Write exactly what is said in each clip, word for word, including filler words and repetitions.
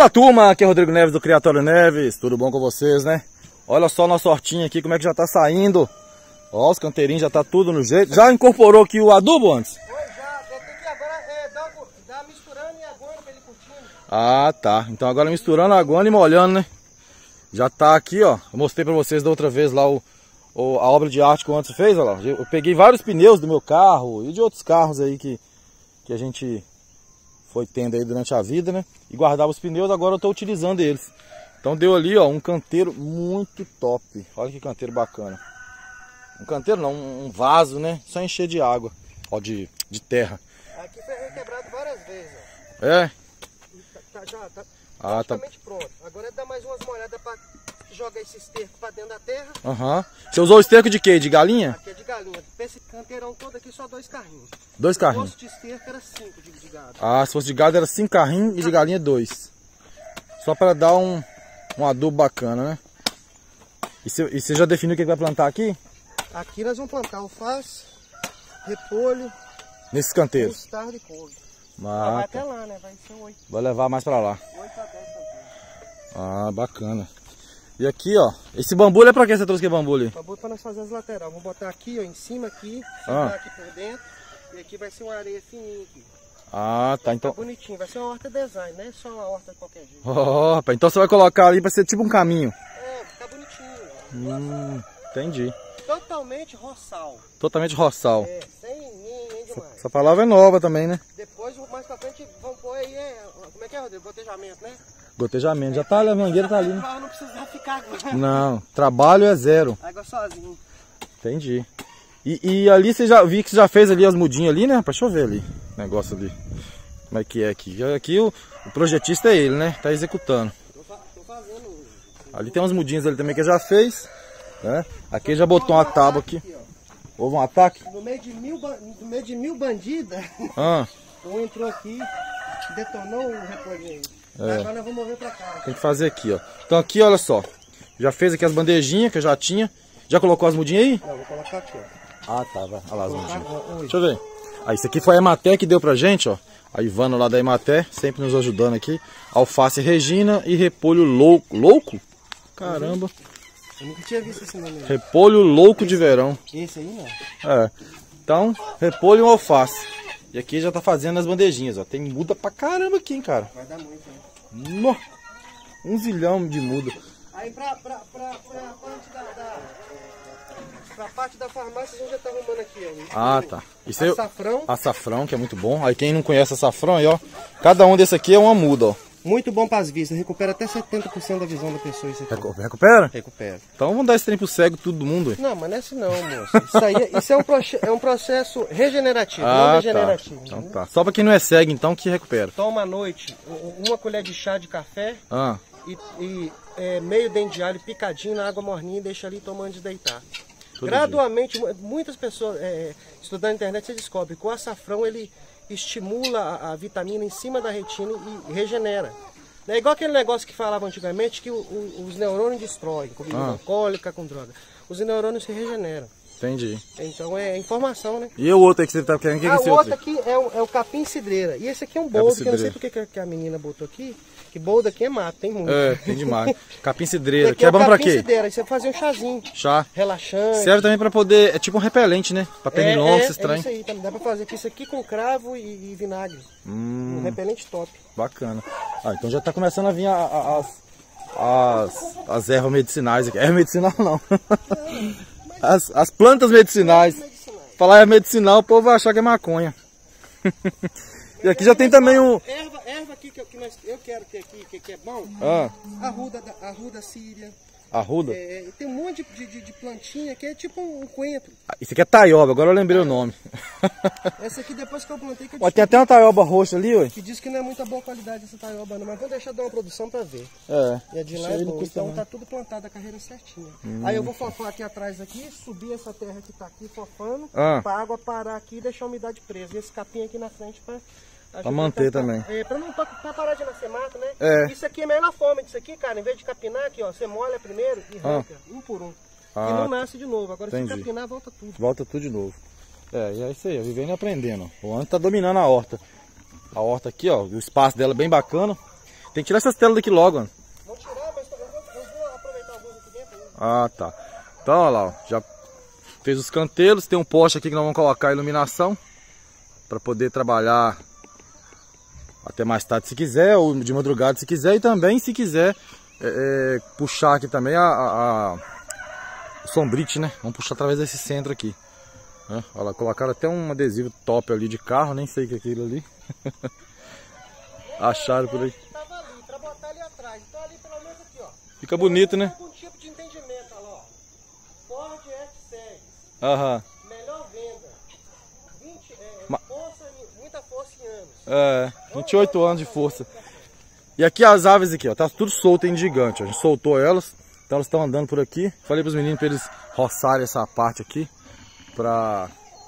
Olá turma, aqui é Rodrigo Neves do Criatório Neves, tudo bom com vocês, né? Olha só nossa hortinha aqui, como é que já tá saindo. Ó, os canteirinhos já tá tudo no jeito. Já incorporou aqui o adubo antes? Oi, já, eu tenho que agora é, dar, dar misturando e aguando pra ele curtindo. Ah, tá, então agora misturando, aguando e molhando, né? Já tá aqui, ó, eu mostrei pra vocês da outra vez lá o, o, a obra de arte que o antes fez, olha lá. Eu peguei vários pneus do meu carro e de outros carros aí que, que a gente foi tendo aí durante a vida, né? E guardava os pneus, agora eu tô utilizando eles. Então deu ali, ó, um canteiro muito top. Olha que canteiro bacana. Um canteiro não, um vaso, né? Só encher de água, ó, de, de terra. Aqui foi quebrado várias vezes, ó. É? Tá, já tá Ah, praticamente tá pronto. Agora é dar mais umas molhadas pra jogar esse esterco pra dentro da terra. Aham. Uhum. Você usou o esterco de quê? De galinha? Aqui é de galinha. Pra esse canteirão todo aqui, só dois carrinhos. Dois carrinhos? Se fosse de esterco era cinco de, de gado. Ah, se fosse de gado era cinco carrinhos e de galinha dois. Só para dar um, um adubo bacana, né? E você já definiu o que vai plantar aqui? Aqui nós vamos plantar alface, repolho, nesses canteiros. mostarda e couve. Ah, ah, vai tá. até lá, né? Vai ser oito. Vai levar mais para lá. oito a dez canteiros. Ah, bacana. E aqui, ó, esse bambu é pra que você trouxe que bambu ali? Bambu para nós fazer as laterais. Vamos botar aqui, ó, em cima aqui, ah. aqui por dentro. E aqui vai ser uma areia fininha aqui. Ah, tá, então... Tá bonitinho, vai ser uma horta design, não é só uma horta de qualquer jeito. Oh, rapaz, então você vai colocar ali pra ser tipo um caminho. É, fica bonitinho. Hum, entendi. Totalmente roçal. Totalmente roçal. É, sem nem, nem demais. Essa palavra é nova também, né? Depois, mais pra frente, vamos pôr aí, é, como é que é, Rodrigo? Gotejamento, né? Gotejamento, já tá ali, a mangueira tá ali, né? Não precisa ficar agora. Não, trabalho é zero. Água sozinho. Entendi. E, e ali você já vi que você já fez ali as mudinhas ali, né? Deixa eu ver ali, negócio ali. Como é que é aqui? Aqui o, o projetista é ele, né? Tá executando. Tô, fa tô fazendo. Ali tem umas mudinhas ali também que já fez, né? Aqui já botou uma tábua aqui. Houve um ataque? No meio de mil, no meio de mil bandidas, ah. um entrou aqui, detonou o repolho. É. Agora nós vamos mover pra cá. Tem que fazer aqui, ó. Então aqui, olha só. Já fez aqui as bandejinhas que eu já tinha. Já colocou as mudinhas aí? Não, vou colocar aqui, ó. Ah, tá, vai. Olha lá as mudinhas. Deixa eu ver. Aí, isso aqui foi a Ematé que deu pra gente, ó. A Ivana lá da Ematé, sempre nos ajudando aqui. Alface Regina e repolho louco. Louco? Caramba. Eu nunca tinha visto esse nome aí. Repolho louco de verão. Esse aí não. É. Então, repolho e um alface. E aqui já tá fazendo as bandejinhas, ó. Tem muda pra caramba aqui, hein, cara. Vai dar muito, né? No. Um zilhão de muda. Aí pra, pra, pra, pra parte da, da... Pra parte da farmácia a gente já tá arrumando aqui, ó. Ah, tá. Isso aí, açafrão. Açafrão, que é muito bom. Aí quem não conhece açafrão aí, ó. Cada um desse aqui é uma muda, ó. Muito bom para as vistas, recupera até setenta por cento da visão da pessoa isso aqui. Recupera? Recupera. Então vamos dar esse trem pro cego todo mundo. Aí. Não, mas não é assim não, moço. Isso aí isso é, um é um processo regenerativo, ah, não degenerativo. Tá. Então tá. Só para quem não é cego, então, que recupera. Toma à noite uma colher de chá de café ah. e, e é, meio dente de alho picadinho na água morninha e deixa ali tomando antes de deitar. Todo Gradualmente, dia. muitas pessoas, é, estudando na internet, você descobre que o açafrão ele estimula a, a vitamina em cima da retina e regenera. É igual aquele negócio que falavam antigamente que o, o, os neurônios destroem, com bebida ah. alcoólica, com droga. Os neurônios se regeneram. Entendi. Então é informação, né? E o outro aí que você tá querendo? O que ah, é esse o outro? outro aqui é o, é o capim cidreira. E esse aqui é um boldo, que eu não sei porque que a menina botou aqui. Que boldo aqui é mato, tem muito. É, tem demais. Capim cidreira. Que é, é bom pra quê? Capim cidreira, aí você faz um chazinho. Chá. Relaxante. Serve também pra poder, é tipo um repelente, né? Pra pernilongo, é, esses é, trem. É isso aí, também dá pra fazer aqui isso aqui com cravo e, e vinagre. Hum, um repelente top. Bacana. Ah, então já tá começando a vir a, a, as, as, as ervas medicinais aqui. Erva medicinal não. As, as plantas medicinais. medicinais. Falar é medicinal, o povo vai achar que é maconha. E aqui já tem também o... Erva, erva aqui que, que nós, eu quero ter aqui, que, que é bom. Ah. Arruda, arruda síria. Arruda? É, tem um monte de, de, de plantinha que é tipo um coentro. Isso aqui é taioba, agora eu lembrei é. o nome. Essa aqui depois que eu plantei... Que eu ó, tem até uma taioba roxa ali, ué. Que diz que não é muita boa qualidade essa taioba não, mas vou deixar dar uma produção pra ver. É. E a de lá é boa, então não. Tá tudo plantado a carreira certinha. Hum. Aí eu vou fofar aqui atrás aqui, subir essa terra que tá aqui fofando, ah. pra água parar aqui e deixar a umidade presa. E esse capim aqui na frente pra... Pra manter tá, também. É, pra não pra, pra parar de nascer mato, né? É. Isso aqui é melhor forma disso aqui, cara. Em vez de capinar aqui, ó, você molha primeiro e arranca, ah. um por um. Ah. E não nasce de novo. Agora Entendi. Se capinar, volta tudo. Volta tudo de novo. É, e é isso aí, ó, vivendo e aprendendo. O Anderson tá dominando a horta. A horta aqui, ó, o espaço dela é bem bacana. Tem que tirar essas telas daqui logo, mano. Vou tirar, mas eu vou, eu vou aproveitar alguns aqui dentro. Né? Ah, tá. Então, olha lá, ó, já fez os canteiros. Tem um poste aqui que nós vamos colocar a iluminação para poder trabalhar até mais tarde se quiser, ou de madrugada se quiser. E também se quiser é, é, puxar aqui também a, a, a o sombrite, né? Vamos puxar através desse centro aqui. Né? Olha lá, colocaram até um adesivo top ali de carro, nem sei o que é aquilo ali. Acharam por aí. Tava ali, pra botar ali atrás. Então ali pelo menos aqui, ó. Fica bonito, né? Algum tipo de entendimento, olha lá, ó. Ford F seis. Aham. Melhor venda. vinte, é, Ma... força, muita força em anos. É, vinte e oito anos de força. E aqui as aves aqui, ó, tá tudo solto em gigante. Ó. A gente soltou elas, então elas estão andando por aqui. Falei pros meninos para eles roçarem essa parte aqui pra,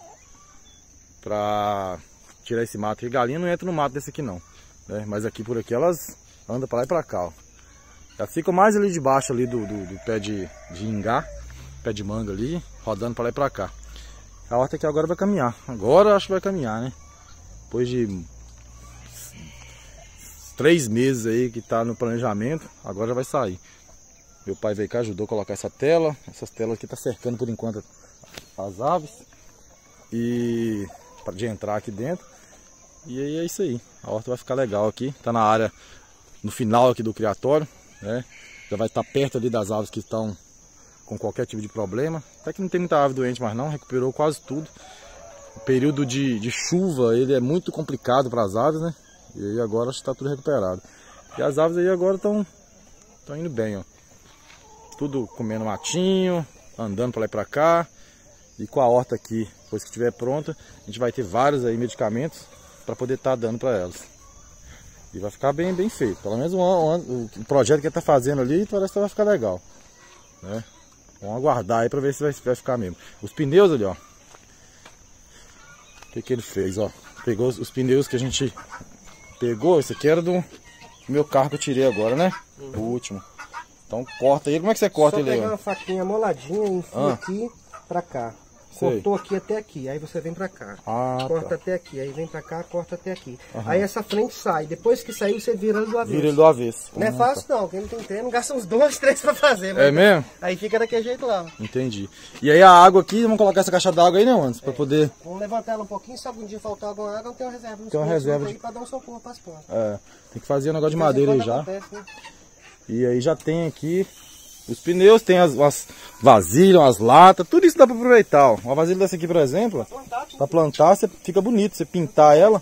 pra tirar esse mato. E galinha não entra no mato desse aqui não. Né? Mas aqui por aqui elas andam pra lá e pra cá, ó. Elas ficam mais ali debaixo ali do, do, do pé de, de ingá, pé de manga ali, rodando pra lá e pra cá. A horta aqui agora vai caminhar. Agora eu acho que vai caminhar, né? Depois de três meses aí que tá no planejamento, agora já vai sair. Meu pai veio cá, ajudou a colocar essa tela. Essas telas aqui tá cercando por enquanto as aves. E para de entrar aqui dentro. E aí é isso aí. A horta vai ficar legal aqui. Tá na área, no final aqui do criatório, né? Já vai estar perto ali das aves que estão com qualquer tipo de problema. Até que não tem muita ave doente mais não, recuperou quase tudo. O período de, de chuva, ele é muito complicado para as aves, né? E aí agora está tudo recuperado. E as aves aí agora estão estão indo bem, ó. Tudo comendo matinho, andando para lá e para cá. E com a horta aqui, depois que estiver pronta, a gente vai ter vários aí medicamentos para poder estar tá dando para elas. E vai ficar bem, bem feito. Pelo menos um, um, o projeto que ele está fazendo ali parece que vai ficar legal, né? Vamos aguardar aí para ver se vai, vai ficar mesmo. Os pneus ali, ó. O que, que ele fez, ó? Pegou os, os pneus que a gente pegou. Esse aqui era do meu carro que eu tirei agora, né? Uhum. O último. Então corta ele. Como é que você corta Só ele aí? Pegar uma faquinha moladinha, enfia ah. aqui pra cá. Cortou aqui até aqui, aí você vem pra cá. Ah, corta tá. até aqui, aí vem pra cá, corta até aqui. Uhum. Aí essa frente sai. Depois que saiu, você vira ele do avesso. Vira ele do avesso. Não é fácil não, quem não tem treino gasta uns dois, três pra fazer. É mesmo? Aí fica daquele jeito lá. Entendi. E aí a água aqui, vamos colocar essa caixa d'água aí, né, antes? É. Pra poder... Vamos levantar ela um pouquinho, se algum dia faltar alguma água, tem uma reserva. Tem uma reserva aí de... pra dar um socorro pras plantas. É, tem que fazer um negócio de madeira aí já. Acontece, né? E aí já tem aqui os pneus, tem as, as vasilhas, as latas, tudo isso dá para aproveitar. Ó. Uma vasilha dessa aqui, por exemplo, para plantar, você fica bonito, você pintar ela.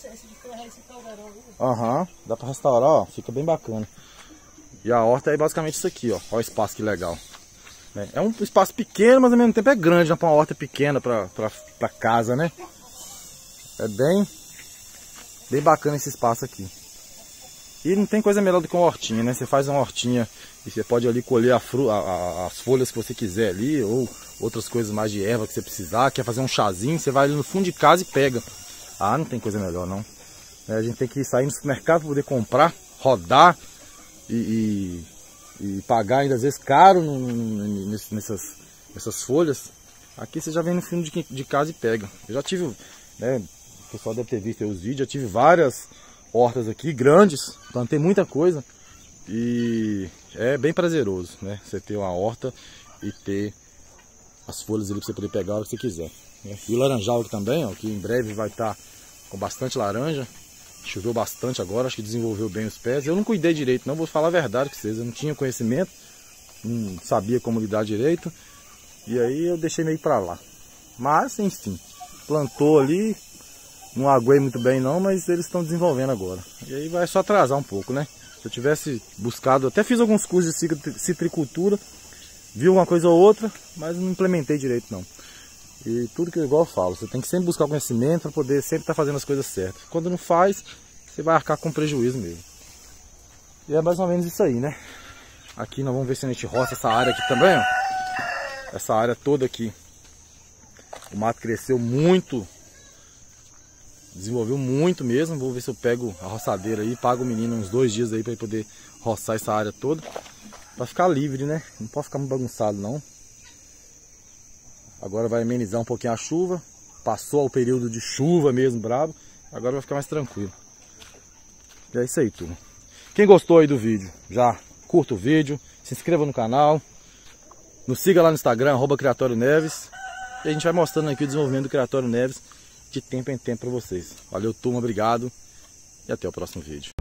Aham, uhum, dá para restaurar, ó, fica bem bacana. E a horta é basicamente isso aqui, ó. Olha o espaço que legal. É um espaço pequeno, mas ao mesmo tempo é grande, né? Para uma horta pequena, para casa, né? É bem, bem bacana esse espaço aqui. E não tem coisa melhor do que uma hortinha, né? Você faz uma hortinha e você pode ali colher a fru a, a, as folhas que você quiser ali, ou outras coisas mais de erva que você precisar. Quer fazer um chazinho, você vai ali no fundo de casa e pega. Ah, não tem coisa melhor não. É, a gente tem que sair no supermercado para poder comprar, rodar e, e, e pagar ainda às vezes caro no, no, nessas, nessas folhas. Aqui você já vem no fundo de, de casa e pega. Eu já tive, né, o pessoal deve ter visto aí os vídeos, eu tive várias hortas aqui, grandes, plantei muita coisa e é bem prazeroso, né? Você ter uma horta e ter as folhas ali para você poder pegar a hora que você quiser, né? E o laranjal aqui também, ó, que em breve vai estar com bastante laranja. Choveu bastante agora, acho que desenvolveu bem os pés. Eu não cuidei direito, não vou falar a verdade com vocês, eu não tinha conhecimento, não sabia como lidar direito e aí eu deixei meio para lá. Mas enfim, plantou ali. Não aguei muito bem não, mas eles estão desenvolvendo agora. E aí vai só atrasar um pouco, né? Se eu tivesse buscado, até fiz alguns cursos de citricultura, vi uma coisa ou outra, mas não implementei direito não. E tudo que igual eu falo, você tem que sempre buscar conhecimento para poder sempre estar fazendo as coisas certas. Quando não faz, você vai arcar com prejuízo mesmo. E é mais ou menos isso aí, né? Aqui nós vamos ver se a gente roça essa área aqui também, ó. Essa área toda aqui. O mato cresceu muito. Desenvolveu muito mesmo. Vou ver se eu pego a roçadeira aí, pago o menino uns dois dias aí para ele poder roçar essa área toda, para ficar livre, né? Não pode ficar muito bagunçado não. Agora vai amenizar um pouquinho a chuva. Passou o período de chuva mesmo brabo. Agora vai ficar mais tranquilo. E é isso aí, turma. Quem gostou aí do vídeo, já curta o vídeo, se inscreva no canal, nos siga lá no Instagram, arroba Criatório Neves. E a gente vai mostrando aqui o desenvolvimento do Criatório Neves de tempo em tempo para vocês. Valeu, turma, obrigado e até o próximo vídeo.